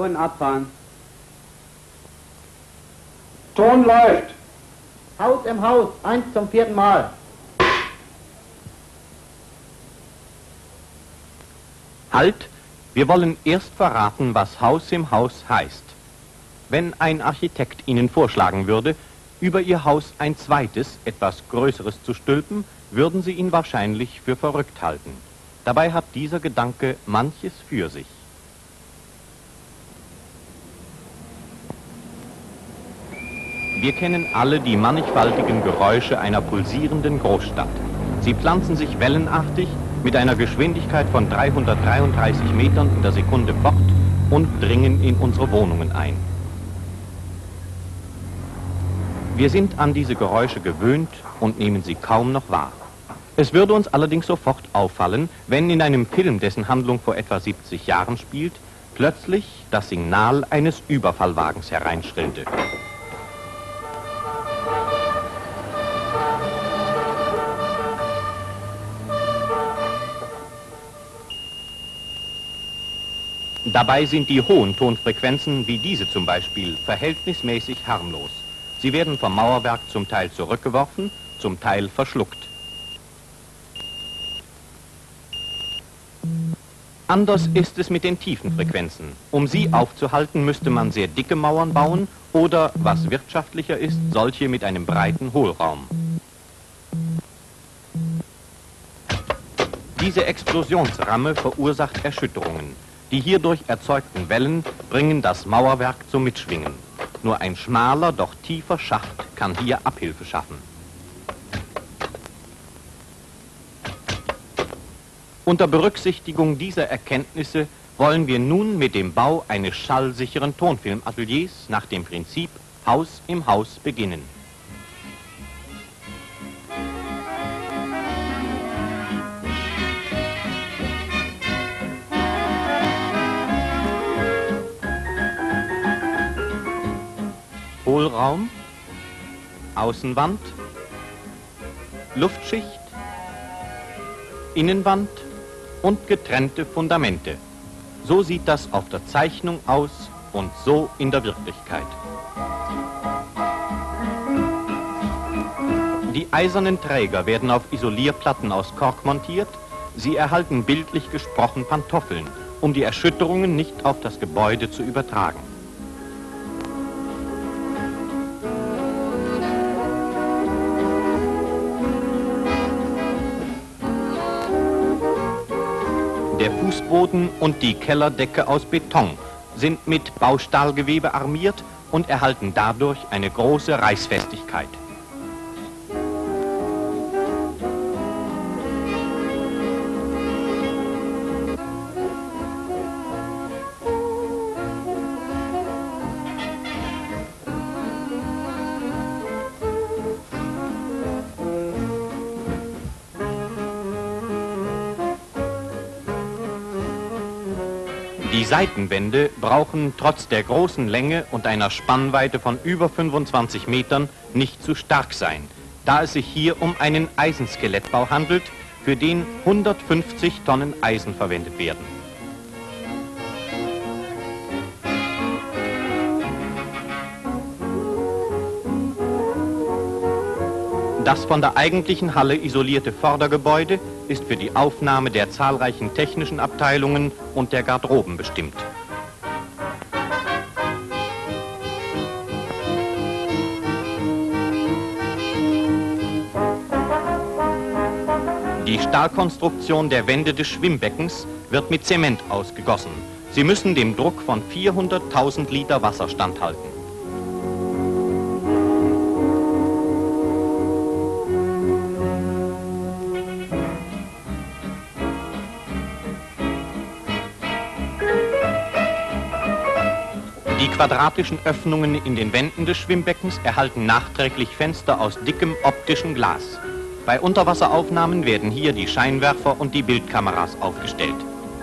Ton abfahren. Ton läuft. Haus im Haus, 1 zum 4. Mal. Halt! Wir wollen erst verraten, was Haus im Haus heißt. Wenn ein Architekt Ihnen vorschlagen würde, über Ihr Haus ein zweites, etwas Größeres zu stülpen, würden Sie ihn wahrscheinlich für verrückt halten. Dabei hat dieser Gedanke manches für sich. Wir kennen alle die mannigfaltigen Geräusche einer pulsierenden Großstadt. Sie pflanzen sich wellenartig mit einer Geschwindigkeit von 333 Metern in der Sekunde fort und dringen in unsere Wohnungen ein. Wir sind an diese Geräusche gewöhnt und nehmen sie kaum noch wahr. Es würde uns allerdings sofort auffallen, wenn in einem Film, dessen Handlung vor etwa 70 Jahren spielt, plötzlich das Signal eines Überfallwagens hereinschrillte. Dabei sind die hohen Tonfrequenzen, wie diese zum Beispiel, verhältnismäßig harmlos. Sie werden vom Mauerwerk zum Teil zurückgeworfen, zum Teil verschluckt. Anders ist es mit den tiefen Frequenzen. Um sie aufzuhalten, müsste man sehr dicke Mauern bauen oder, was wirtschaftlicher ist, solche mit einem breiten Hohlraum. Diese Explosionsramme verursacht Erschütterungen. Die hierdurch erzeugten Wellen bringen das Mauerwerk zum Mitschwingen. Nur ein schmaler, doch tiefer Schacht kann hier Abhilfe schaffen. Unter Berücksichtigung dieser Erkenntnisse wollen wir nun mit dem Bau eines schallsicheren Tonfilmateliers nach dem Prinzip Haus im Haus beginnen. Hohlraum, Außenwand, Luftschicht, Innenwand und getrennte Fundamente. So sieht das auf der Zeichnung aus und so in der Wirklichkeit. Die eisernen Träger werden auf Isolierplatten aus Kork montiert. Sie erhalten bildlich gesprochen Pantoffeln, um die Erschütterungen nicht auf das Gebäude zu übertragen. Der Fußboden und die Kellerdecke aus Beton sind mit Baustahlgewebe armiert und erhalten dadurch eine große Reißfestigkeit. Die Seitenwände brauchen trotz der großen Länge und einer Spannweite von über 25 Metern nicht zu stark sein, da es sich hier um einen Eisenskelettbau handelt, für den 150 Tonnen Eisen verwendet werden. Das von der eigentlichen Halle isolierte Vordergebäude ist für die Aufnahme der zahlreichen technischen Abteilungen und der Garderoben bestimmt. Die Stahlkonstruktion der Wände des Schwimmbeckens wird mit Zement ausgegossen. Sie müssen dem Druck von 400.000 Liter Wasser standhalten. Die quadratischen Öffnungen in den Wänden des Schwimmbeckens erhalten nachträglich Fenster aus dickem optischen Glas. Bei Unterwasseraufnahmen werden hier die Scheinwerfer und die Bildkameras aufgestellt.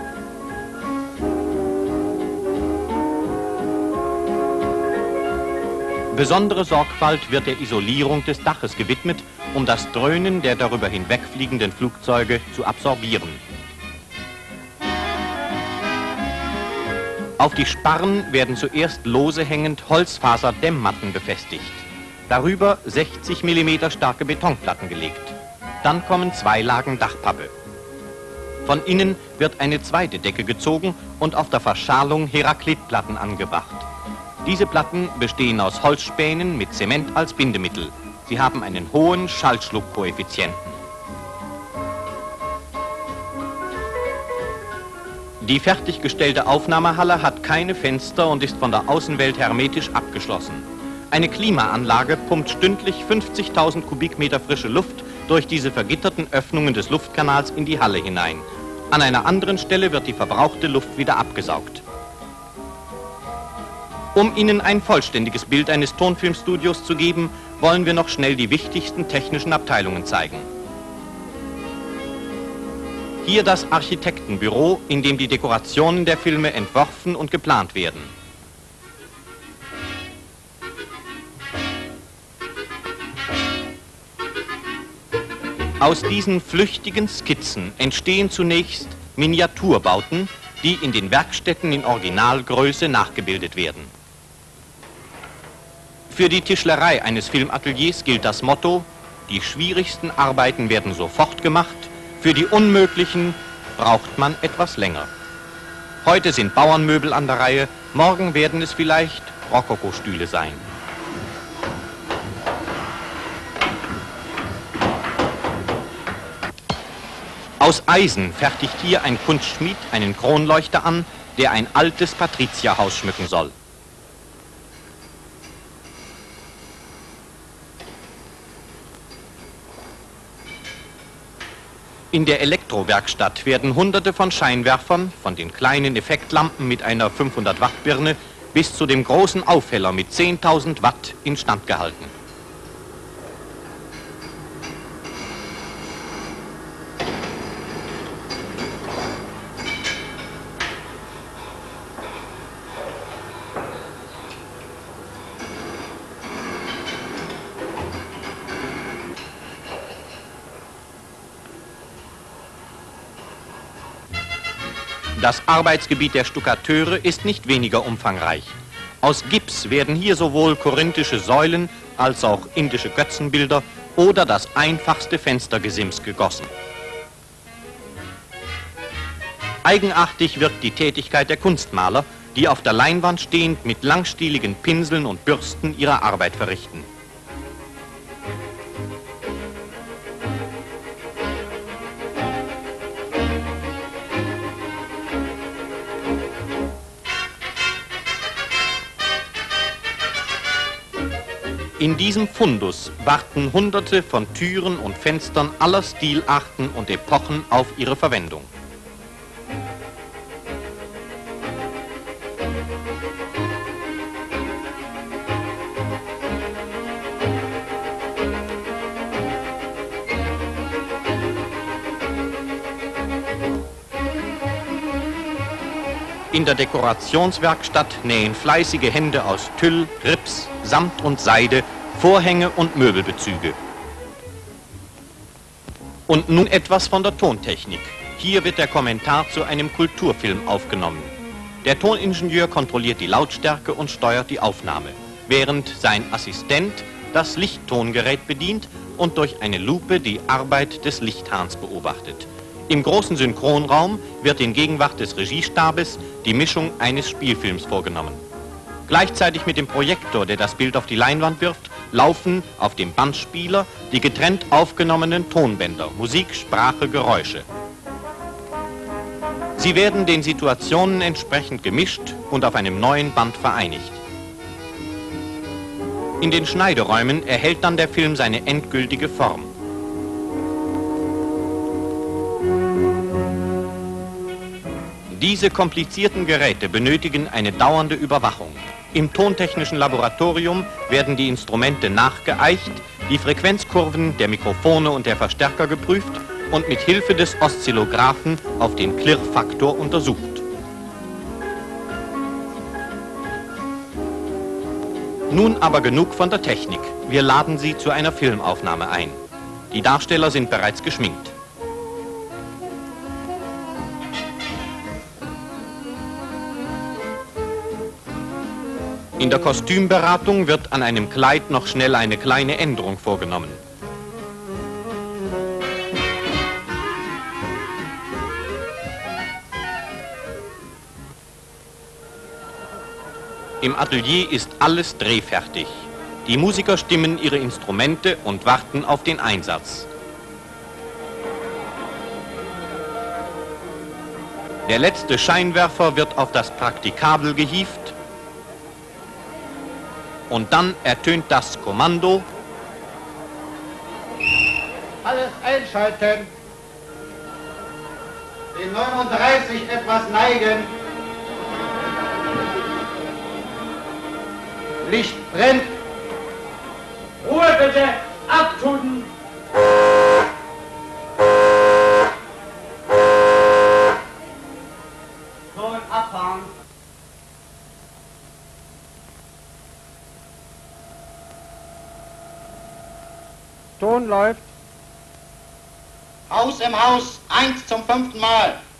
Besondere Sorgfalt wird der Isolierung des Daches gewidmet, um das Dröhnen der darüber hinwegfliegenden Flugzeuge zu absorbieren. Auf die Sparren werden zuerst lose hängend Holzfaserdämmmatten befestigt. Darüber 60 mm starke Betonplatten gelegt. Dann kommen 2 Lagen Dachpappe. Von innen wird eine zweite Decke gezogen und auf der Verschalung Heraklitplatten angebracht. Diese Platten bestehen aus Holzspänen mit Zement als Bindemittel. Sie haben einen hohen Schallschluckkoeffizienten. Die fertiggestellte Aufnahmehalle hat keine Fenster und ist von der Außenwelt hermetisch abgeschlossen. Eine Klimaanlage pumpt stündlich 50.000 Kubikmeter frische Luft durch diese vergitterten Öffnungen des Luftkanals in die Halle hinein. An einer anderen Stelle wird die verbrauchte Luft wieder abgesaugt. Um Ihnen ein vollständiges Bild eines Tonfilmstudios zu geben, wollen wir noch schnell die wichtigsten technischen Abteilungen zeigen. Hier das Architektenbüro, in dem die Dekorationen der Filme entworfen und geplant werden. Aus diesen flüchtigen Skizzen entstehen zunächst Miniaturbauten, die in den Werkstätten in Originalgröße nachgebildet werden. Für die Tischlerei eines Filmateliers gilt das Motto: Die schwierigsten Arbeiten werden sofort gemacht, für die unmöglichen braucht man etwas länger. Heute sind Bauernmöbel an der Reihe, morgen werden es vielleicht Rokokostühle sein. Aus Eisen fertigt hier ein Kunstschmied einen Kronleuchter an, der ein altes Patrizierhaus schmücken soll. In der Elektrowerkstatt werden Hunderte von Scheinwerfern, von den kleinen Effektlampen mit einer 500 Watt Birne bis zu dem großen Aufheller mit 10.000 Watt instand gehalten. Das Arbeitsgebiet der Stuckateure ist nicht weniger umfangreich. Aus Gips werden hier sowohl korinthische Säulen als auch indische Götzenbilder oder das einfachste Fenstergesims gegossen. Eigenartig wirkt die Tätigkeit der Kunstmaler, die auf der Leinwand stehend mit langstieligen Pinseln und Bürsten ihre Arbeit verrichten. In diesem Fundus warten Hunderte von Türen und Fenstern aller Stilarten und Epochen auf ihre Verwendung. In der Dekorationswerkstatt nähen fleißige Hände aus Tüll, Rips, Samt und Seide Vorhänge und Möbelbezüge. Und nun etwas von der Tontechnik. Hier wird der Kommentar zu einem Kulturfilm aufgenommen. Der Toningenieur kontrolliert die Lautstärke und steuert die Aufnahme, während sein Assistent das Lichttongerät bedient und durch eine Lupe die Arbeit des Lichthahns beobachtet. Im großen Synchronraum wird in Gegenwart des Regiestabes die Mischung eines Spielfilms vorgenommen. Gleichzeitig mit dem Projektor, der das Bild auf die Leinwand wirft, laufen auf dem Bandspieler die getrennt aufgenommenen Tonbänder, Musik, Sprache, Geräusche. Sie werden den Situationen entsprechend gemischt und auf einem neuen Band vereinigt. In den Schneideräumen erhält dann der Film seine endgültige Form. Diese komplizierten Geräte benötigen eine dauernde Überwachung. Im tontechnischen Laboratorium werden die Instrumente nachgeeicht, die Frequenzkurven der Mikrofone und der Verstärker geprüft und mit Hilfe des Oszillographen auf den Klirrfaktor untersucht. Nun aber genug von der Technik. Wir laden Sie zu einer Filmaufnahme ein. Die Darsteller sind bereits geschminkt. In der Kostümberatung wird an einem Kleid noch schnell eine kleine Änderung vorgenommen. Im Atelier ist alles drehfertig. Die Musiker stimmen ihre Instrumente und warten auf den Einsatz. Der letzte Scheinwerfer wird auf das Praktikabel gehievt und dann ertönt das Kommando: Alles einschalten. Den 39 etwas neigen. Licht brennt. Ruhe bitte! Abtun! Ton abfahren. Ton läuft. Haus im Haus, 1 zum 5. Mal.